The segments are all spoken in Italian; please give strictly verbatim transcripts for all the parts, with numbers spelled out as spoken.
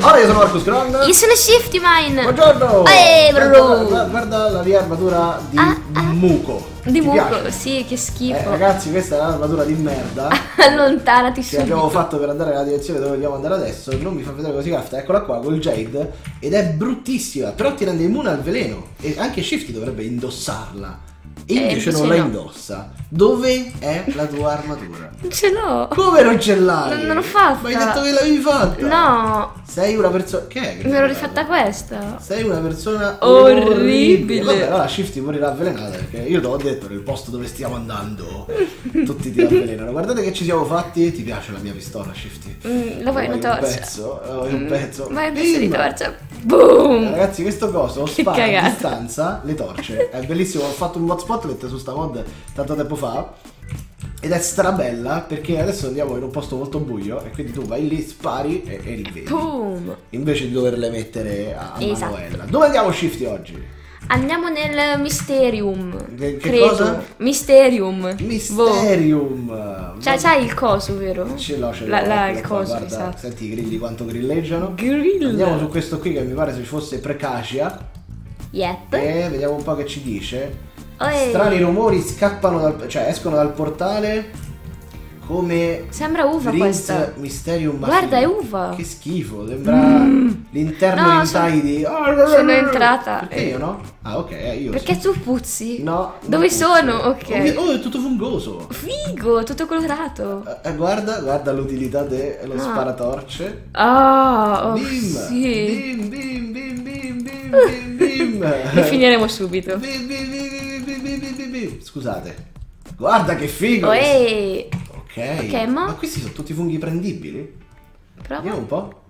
Allora, io sono Marcus Kron. Io sono Shifty Mine. Buongiorno. Ehi, guarda, guarda, guarda la mia armatura di ah, ah. muco. Di Ti muco, piace? sì, che schifo. Eh, ragazzi, questa è un'armatura di merda. Allontanati Che subito. abbiamo fatto per andare nella direzione dove vogliamo andare adesso. Non mi fa vedere così cafta. Eccola qua col Jade. Ed è bruttissima. Però ti rende immune al veleno. E anche Shifty dovrebbe indossarla. E Eh, invece non sì, la no. indossa. Dove è la tua armatura? Non ce l'ho. Come non ce l'hai? Non, non l'ho fatta. Ma hai detto che l'avevi fatta? No. Sei una persona. Che è? Che Me l'ho ti rifatta guarda? questa. Sei una persona Orribile. orribile. Vabbè, allora Shifty morirà avvelenata perché io te l'ho detto nel posto dove stiamo andando. Tutti ti avvelenano. Guardate che ci siamo fatti. Ti piace la mia pistola, Shifty? Mm, la vuoi una un torcia? pezzo? La vuoi un pezzo? Ma è un pezzo di Bim! torcia. Boom. Eh, Ragazzi, questo coso Che spara a cagata. distanza le torce. È bellissimo. Ho fatto un mod spotlight su sta mod tanto tempo fa. Ed è strabella perché adesso andiamo in un posto molto buio e quindi tu vai lì, spari e, e li vedi. Boom. Invece di doverle mettere a Esatto. manuella. Dove andiamo Shifty oggi? Andiamo nel Mysterium. Che- che credo. cosa? Mysterium. Boh. Mysterium. Cioè, c'hai il coso, vero? Ce l'ho, ce l'ho. La, la, eccolo il qua, coso, guarda, esatto. senti i grilli quanto grilleggiano. Grill. Andiamo su questo qui che mi pare se ci fosse Precacia. Yep. E vediamo un po' che ci dice. Oi. Strani rumori scappano dal, cioè escono dal portale come Sembra uva Prince questa. Mysterium. Ma Guarda, sì, è uva. Che schifo, sembra l'interno No, in sono- di sono entrata. Perché io no? Ah, ok, eh, io Perché sì. tu puzzi? No. non Dove puzzo. sono? Ok. Oh, è tutto fungoso. Figo, tutto colorato. Eh, guarda, guarda l'utilità dello Ah. sparatorce. Ah, oh, Bim, sì. bim, bim, bim, bim, bim, bim, bim. Li finiremo subito. Bim, bim, bim, bim, bim, bim, bim, bim. Scusate. Guarda che figo. Oh, ehi. Ok. Ok, ma- Ma questi sono tutti funghi prendibili? Prova. Vediamo un po'.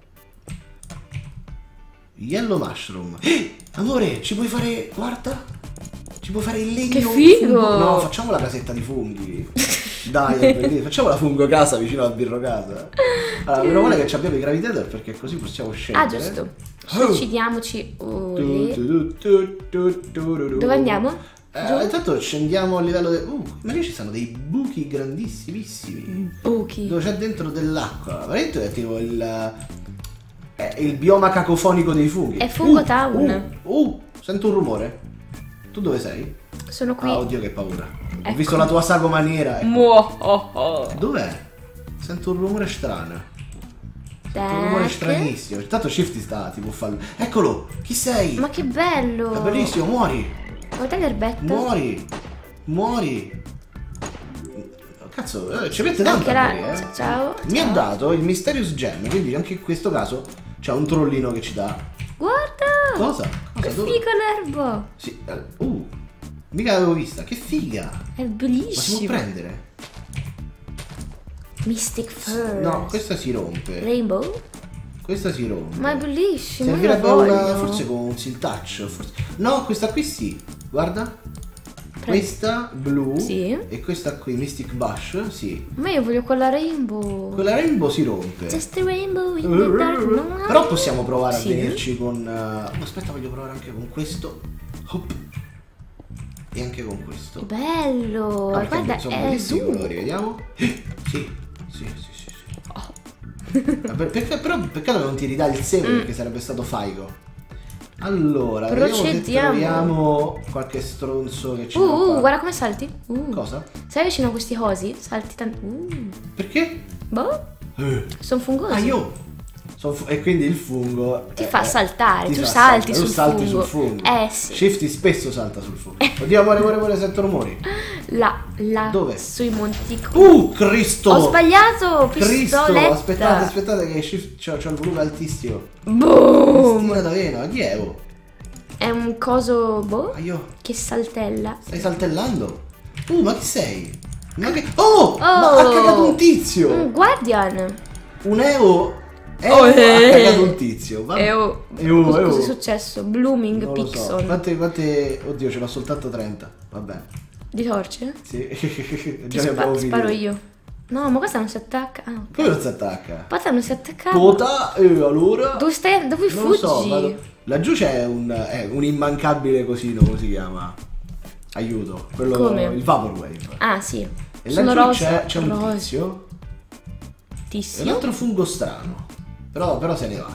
Yellow mushroom. Eh, amore, ci puoi fare. Guarda. Ci puoi fare il legno. Che figo. fungo- No, facciamo la casetta di funghi. Dai, è bellissimo. Facciamo la fungo casa vicino al birro casa. Allora, meno male che abbiamo i gravitator perché così possiamo scendere. Ah, giusto. Oh. Suicidiamoci. Oh, Tu, lì. tu, tu, tu, tu, tu, tu. Dove andiamo? Eh, Giù? intanto scendiamo a livello de... Uh, ma lì ci sono dei buchi grandissimissimi. Buchi. Dove c'è dentro dell'acqua. Veramente è tipo il... È il bioma cacofonico dei funghi. È Fungo Uh, Town. Uh, uh, sento un rumore. Tu dove sei? Sono qui. Ah, oddio che paura. Ho Ecco. visto la tua sagoma nera. Ecco. Muo, oh, oh. Dov'è? Sento un rumore strano. Sento un rumore Tac. stranissimo. Intanto Shifty sta tipo fallo. Eccolo! Chi sei? Ma che bello. È bellissimo, muori! Guarda l'erbetta. Muori! Muori! Cazzo, eh, ci mette tanto Anche a la... morire, eh. Ciao. Mi ha ciao. dato il Mysterious Gem, quindi anche in questo caso c'è un trollino che ci dà. Guarda. Cosa? Che Cosa? Dove? figo l'erbo. Sì, eh, uh, mica l'avevo vista, che figa! È Ma si può bellissimo. prendere? Mystic Fur. No, questa si rompe. Rainbow? Questa si rompe. Ma è bellissimo. Servirebbe io la una. voglio. Forse con un Seal Touch. Forse... No, questa qui sì. Guarda. Questa blu. Sì. E questa qui, Mystic Bush. Sì. Ma io voglio quella rainbow. Quella rainbow si rompe. Just a rainbow in the dark night. Però possiamo provare a Sì. venirci con. uh, Aspetta, voglio provare anche con questo. Hop. E anche con questo. Che bello. Ah, perché Guarda, sono è bellissimi i azzurro. colori, vediamo. Sì, sì, sì, sì, sì. Ma per- perché, però peccato che non ti ridà il seme perché sarebbe stato faigo. Allora, vediamo se Procediamo. troviamo qualche stronzo che ci Uh, fa uh, fare. guarda come salti. Uh. Cosa? Sei vicino a questi cosi? Salti tanto. Uh. Perché? Boh, Eh. sono fungosi. Ah, io. Son fu- e quindi il fungo Ti eh, fa eh, saltare, ti tu fa salti saltare, tu sul salti fungo. sul fungo. Eh, sì. Shifty spesso salta sul fungo. Oddio, amore, amore, amore, sento rumori. Là, là. Dove? Sui monti. Uh, Cristo! Ho sbagliato, Cristo, pistoletta. aspettate, aspettate che Shift c'ho, c'ho il volume altissimo. Boom. Cristina d'Avena, chi è? Oh? È un coso, boh, Ah, io. che saltella. Stai saltellando? Uh, ma chi sei? Ma che... Oh! Oh. Ma ha cagato un tizio! Un guardian. Un Evo... Evo Oh, ha eh. cagato un tizio. Va... E oh, Evo, cosa, Evo. cosa è successo? Blooming Non lo so. Pixon. Quante, quante... Oddio, ce l'ho soltanto trenta. Vabbè. Di torce? Sì. Ti Già ne spa- abbiamo sparo finito. io. No, ma questa non si attacca. Ah, ok. Come non si attacca? Questa non si attacca. Pota, e allora... Dove stai? Dove Non lo so, fuggi? vado... Laggiù c'è un, è un immancabile cosino, come si chiama? Aiuto, quello, Come? il Vaporwave. Ah, sì. E Sono laggiù rosa. c'è, c'è un rosa. tizio e un Tizio. altro fungo strano. Però, però se ne va.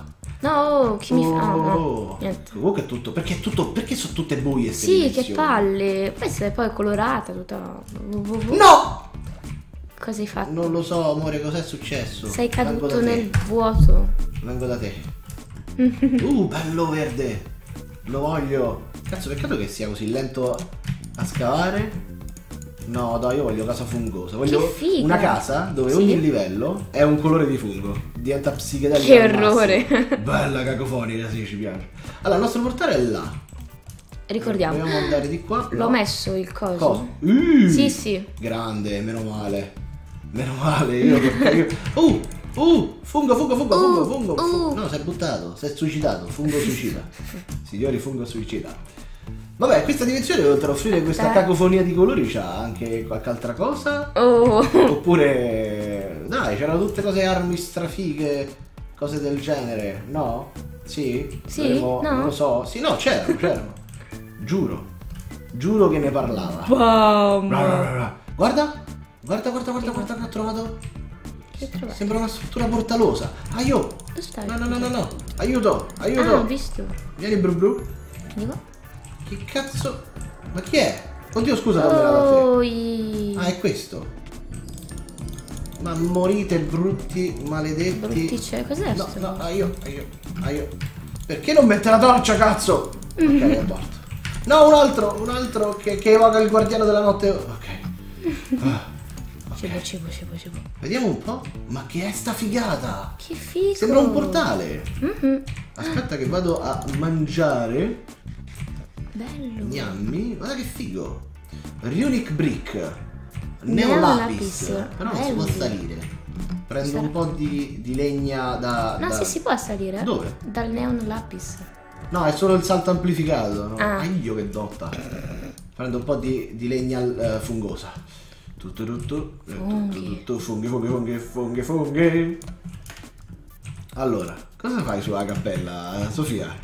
No, oh, chi mi fa? Oh, No, oh. niente. Comunque è tutto. Perché è tutto. Perché sono tutte buie ste Sì, che dimensioni? palle. Poi sei poi colorata tutta. No! Cosa hai fatto? Non lo so, amore, cos'è successo? Sei Vengo caduto da te. nel vuoto. Vengo da te. Uh, bello verde. Lo voglio. Cazzo, peccato che sia così lento a scavare. No, dai, io voglio casa fungosa. Voglio Che figa. una casa dove Sì? ogni livello è un colore di fungo. Diventa psichedelica. Che al massimo. orrore. Bella cacofonica, sì, ci piace. Allora, il nostro portale è là. Ricordiamo. Dobbiamo andare di qua. L'ho No. messo il coso. Cosa? Uh, Sì, sì. Grande, meno male. Meno male, io perché io. Uh! Uh! Fungo, fungo, fungo, fungo, Uh, fungo, uh. fungo. No, si è buttato, si è suicidato. Fungo suicida. Signori, fungo suicida. Vabbè, questa dimensione, oltre a offrire questa Dai. cacofonia di colori, c'ha anche qualche altra cosa. Oh. Oppure. Dai, c'erano tutte cose armi strafighe, cose del genere, no? Sì? Sì? Dovremmo- No? Non lo so. Sì, no, c'erano, c'erano. Giuro. Giuro che ne parlava. Bam. Bla, bla, bla, bla. Guarda, guarda, guarda, guarda, guarda che ho trovato. Che hai trovato? Sembra una struttura portalosa. Aio! Dove stai? No, no, no, no, no. Aiuto, Ah, aiuto. ho visto. Vieni, bru bru. Dico. Che cazzo? Ma chi è? Oddio, scusa, non era da te. Oh, i... Ah, è questo. Ma morite brutti, maledetti. Brutti c'è. Cos'è No, sto? no, aio, aio, aio. Perché non mette la torcia, cazzo? Ok, è morto. No, un altro, un altro che, che evoca il guardiano della notte. Ok. Ah, Cibo, cibo, cibo, cibo. vediamo un po'. Ma che è sta figata? Che figo. Sembra un portale. Mhm. Aspetta che vado a mangiare. Bello. Gnammi. Guarda che figo. Runic Brick. Neolapis. Neolapis. Però non si può Bello. salire. Prendo Sarà- un po' di, di legna da... No, da- sì, si può salire. Dove? Dal neon lapis. No, è solo il salto amplificato. No? Ah. Aglio che dotta. Prendo un po' di, di legna eh, fungosa. Tutto, tutto, eh, tutto, Funghi. tutto, funghi, funghi, funghi, funghi, funghi. Allora, cosa fai sulla cappella, Sofia?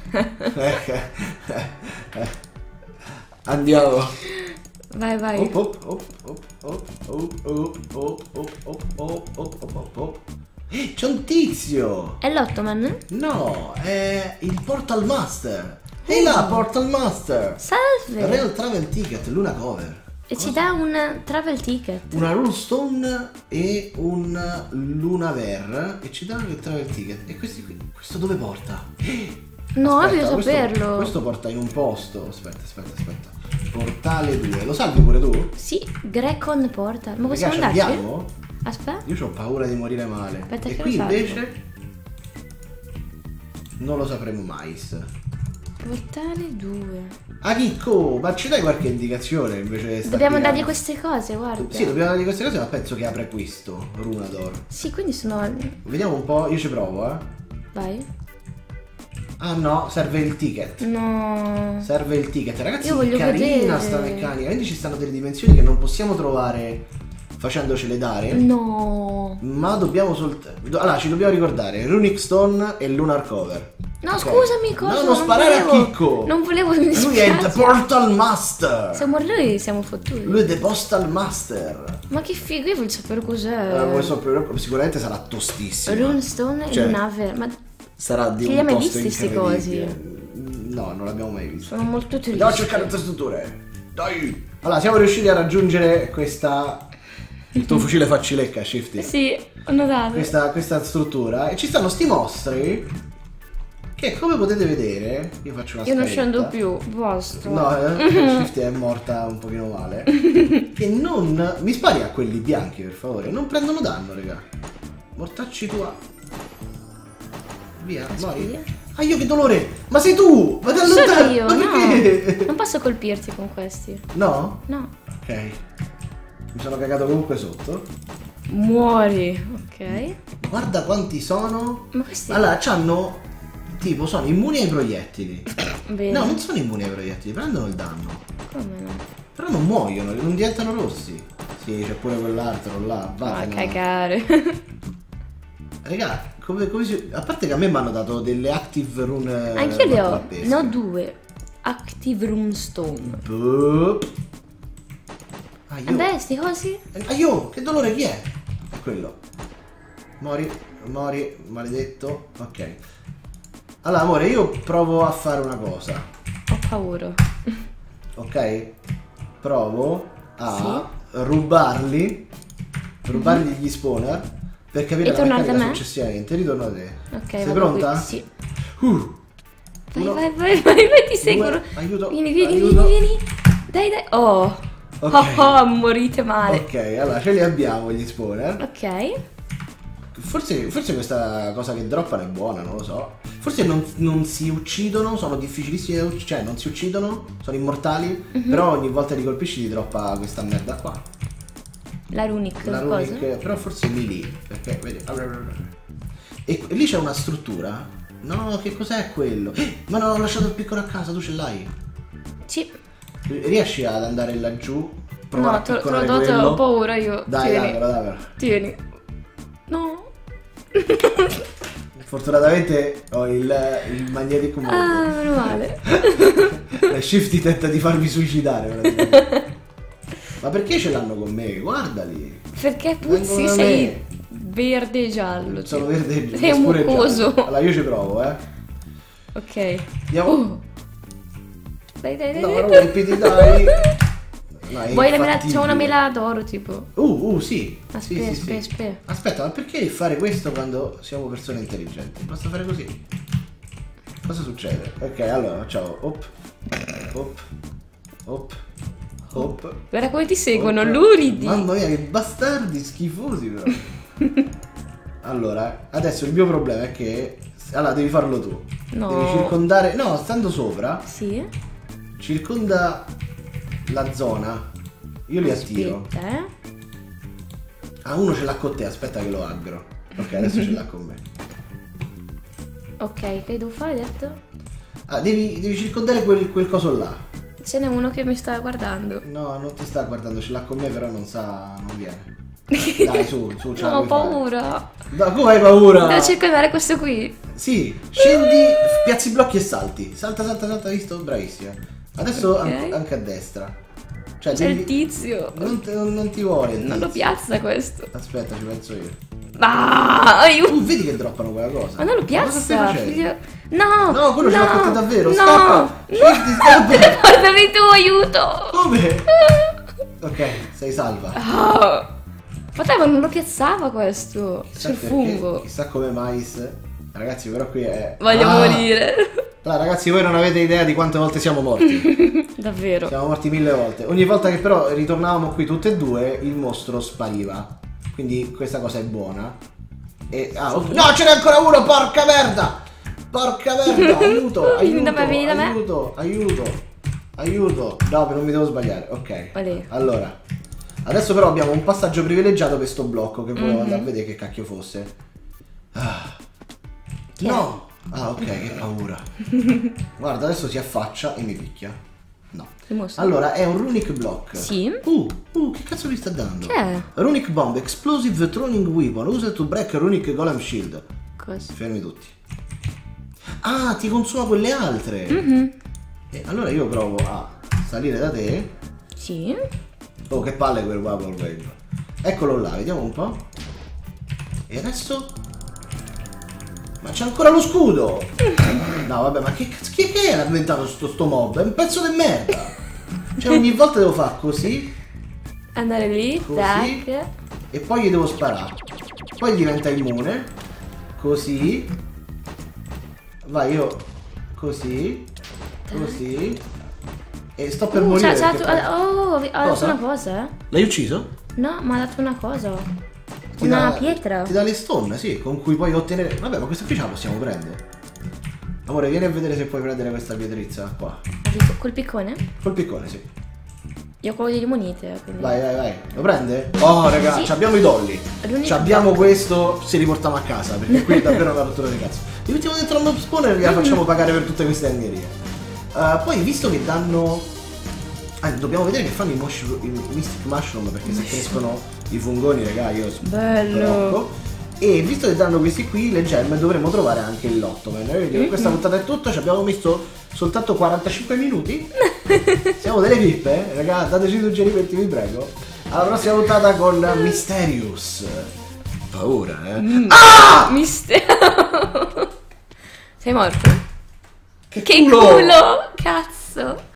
Andiamo. Vai, vai. Op, op, op, op, op, op, op, op, op, op, op, op, op, op. Eh, c'è un tizio! È l'Ottoman? No, è il Portal Master. Ehi là, Portal Master! Salve! Real Travel Ticket, Luna Cover. E ci dà un travel ticket. Una Runestone e un Lunaver. E ci danno il Travel Ticket. E questi qui, questo dove porta? No, Aspetta, voglio questo- saperlo. Questo porta in un posto. Aspetta, aspetta, aspetta. Portale due. Lo salvi pure tu? Sì, Grecon Portal. Ma possiamo Ragazzi, andarci? andiamo? Aspetta. Io ho paura di morire male. Aspetta e che qui lo salvo. invece non lo sapremo mai. Portale due. Ah, Chicco, ma ci dai qualche indicazione invece? sta Dobbiamo qui, dargli eh? queste cose, guarda. Sì, dobbiamo dargli queste cose, ma penso che apre questo, Runador. Sì, quindi sono... Vediamo un po', io ci provo, eh. Vai. Ah no, serve il ticket. No. Serve il ticket. Ragazzi, Io voglio carina vedere. sta meccanica. Quindi ci stanno delle dimensioni che non possiamo trovare facendocele dare. No. Ma dobbiamo soltanto... Allora, ci dobbiamo ricordare Runic Stone e Lunar Cover. No, Ok. scusami, cosa? No, non sparare a volevo. Chicco. Non volevo, mi Lui è il The dispiace. Portal Master. Siamo noi, siamo fottuti. Lui è The Postal Master. Ma che figo, io voglio sapere Eh, cos'è. vuoi sapere? Sicuramente sarà tostissimo. Runestone Cioè, e Lunaver. Ma Sarà di Che un li hai mai posto visti sti incredibile. No, non l'abbiamo mai visto. sono molto tristi. Andiamo a cercare altre strutture. Dai. Allora, siamo riusciti a raggiungere questa... Il tuo fucile facilecca, Shifty. Sì, ho notato. Questa, questa struttura. E ci stanno sti mostri che, come potete vedere, io faccio una Io non scaletta. scendo più, basta. No, eh, Shifty è morta un pochino male. Che non... Mi spari a quelli bianchi, per favore. Non prendono danno, raga. Mortacci tua. Via, mori. Ah, io che dolore! Ma sei tu! Ma da Sono lontano! io, Ma perché? no. Non posso colpirti con questi. No? No. Ok. Mi sono cagato comunque sotto. Muori. Ok. Guarda quanti sono. Ma questi... Allora, c'hanno... Tipo, sono immuni ai proiettili. Bene. No, non sono immuni ai proiettili, prendono il danno. Come no? Però non muoiono, non diventano rossi. Sì, c'è pure quell'altro là. Ma Vattene. cagare. Raga, come, come si... A parte che a me mi hanno dato delle active rune... Anch'io le ho. trappesche. Ne ho due. Active Runestone. Boop. Ah, io... Beh, sti cosi? Ah, io, che dolore, chi è? È quello. Mori, mori, maledetto. Ok. Allora, amore, io provo a fare una cosa. Ho paura. Ok? Provo a rubarli. Rubargli gli spawner. Per capire la Ritorno da meccanica me? successivamente. Ritorno a te. Ok, Sei vado pronta? qui. Sì. Uh, Vai, uno, vai, vai, vai, vai, ti seguono. due, aiuto. Vieni, vieni, aiuto. vieni, vieni. Dai, dai. Oh. Ok. Oh, oh, morite male. Ok, allora ce li abbiamo gli spawner. Ok. Forse, forse questa cosa che droppano è buona, non lo so. Forse non, non si uccidono, sono difficilissimi da uccidere, cioè non si uccidono, sono immortali, Mhm. però ogni volta li colpisci ti droppa questa merda qua. La runic, La cosa? runic, però forse melee, perché vedi. E lì c'è una struttura. No, che cos'è quello? Eh, ma no, ho lasciato il piccolo a casa, tu ce l'hai? Sì. Riesci ad andare laggiù? Provare No, a te, te l'ho piccolare dato, quello? ho paura io. Dai, Tieni. davvero, davvero. Tieni. No. Fortunatamente ho il, il magnetico mode. Ah, meno male. La Shifty tenta di farmi suicidare praticamente. Ma perché ce l'hanno con me? Guardali. Perché Vengono puzzi, da sei me. verde e giallo. Sono tipo. verde e Sei un scuro e giallo. mucoso. Allora io ci provo, eh. Ok. Andiamo. Uh. Dai, dai, dai. No, dai. non rompiti, dai. No, è Vuoi la mela? infattibile. C'è una mela d'oro tipo. Uh, uh, sì. Aspetta, Sì, sì, aspetta, sì. aspetta. Aspetta, ma perché fare questo quando siamo persone intelligenti? Basta fare così. Cosa succede? Ok, allora facciamo op, op, op, op. Guarda come ti seguono, op. luridi. Mamma mia, che bastardi schifosi però. Allora, adesso il mio problema è che... Allora, devi farlo tu. No. Devi circondare... No, stando sopra, Sì. circonda la zona. Io li attiro. Aspetta, eh. Ah, uno ce l'ha con te, aspetta che lo aggro. Ok, adesso ce l'ha con me. Ok, che devo fare, hai detto? Ah, devi, devi circondare quel, quel coso là. Ce n'è uno che mi sta guardando. No, non ti sta guardando, ce l'ha con me, però non sa, non viene. Dai, su, su, ce la No, ho puoi fare. paura. No, come hai paura? Devo circondare questo qui. Sì, scendi, piazzi i blocchi e salti. Salta, salta, salta, visto? Bravissima. Adesso Ok. anche, anche a destra. Cioè, C'è devi- il tizio. Non, te- non- non ti vuole. il Non lo tizio. piazza questo. Aspetta, ci penso io. Ah, aiuto. Tu vedi che droppano quella cosa? Ma non lo Cosa stai piazza. facendo? figlio- No. No, quello ce l'ha con te davvero. No. Scappa. No. Shifty, scappa. Portami tu, aiuto. Come? Ok, sei salva. Ah. Fratello, ma non lo piazzava questo. Chissà Sul perché, fungo. Chissà come mais. Ragazzi, però qui è... Voglio Ah! morire. Allora, ragazzi, voi non avete idea di quante volte siamo morti. Davvero. Siamo morti mille volte. Ogni volta che però ritornavamo qui tutte e due, il mostro spariva. Quindi questa cosa è buona. E... Ah, ok. No, ce n'è ancora uno, porca merda! Porca merda, aiuto, Vieni aiuto, da me, vieni da me. aiuto, aiuto, aiuto. No, non mi devo sbagliare, ok. Vale. Allora, adesso però abbiamo un passaggio privilegiato per sto blocco che volevo Mhm. andare a vedere che cacchio fosse. Ah. Chi è? No! Ah, ok, che paura. Guarda, adesso si affaccia e mi picchia. No. Che mostro? Allora, è un runic block. Sì. Uh, uh, che cazzo mi sta dando? Che è? Runic bomb, explosive throwing weapon, used to break runic golem shield. Cosa? Fermi tutti. Ah, ti consuma quelle altre. Mhm. E allora io provo a salire da te. Sì. Oh, che palle quel weapon wave. Eccolo là, vediamo un po'. E adesso? Ma c'è ancora lo scudo! No, vabbè, ma che cazzo che che era diventato sto, sto mob? È un pezzo di merda! Cioè ogni volta devo fare così Andare lì. Così. Tac. e poi gli devo sparare. Poi diventa immune. Così. Vai, io così. Così. E sto per Uh, morire. c'ha- c'ha perché dato- poi- oh, ha dato Cosa? una cosa, eh? L'hai ucciso? No, ma ha dato una cosa. Ti Una dà- pietra. Ti dà le stone, sì, con cui puoi ottenere... Vabbè, ma questa qui ce la possiamo prendere. Amore, vieni a vedere se puoi prendere questa pietrizza qua. Dico, col piccone? Col piccone, sì. Io ho quello delle monete, quindi. Vai, vai, vai. Lo prende? Oh, raga, Sì. ci abbiamo i dolli. L'unico- Ci abbiamo questo se li portiamo a casa, perché qui è davvero una rottura di cazzo. Li mettiamo dentro al mob spawner e li facciamo pagare per tutte queste angherie. Uh, poi, visto che danno... Ah, dobbiamo vedere che fanno i, mushroom, i Mystic Mushroom, perché se crescono i fungoni, raga, io Bello. blocco. E visto che danno questi qui, le gemme, dovremo trovare anche il Lottoman. Mm-hmm. Questa puntata è tutto, ci abbiamo messo soltanto quarantacinque minuti. Siamo delle pippe, eh? Raga, dateci suggerimenti, vi prego. Alla prossima puntata con Mysterious. Paura, eh? Mm. Ah! Mistero. Sei morto? Che, Che culo! culo! Cazzo!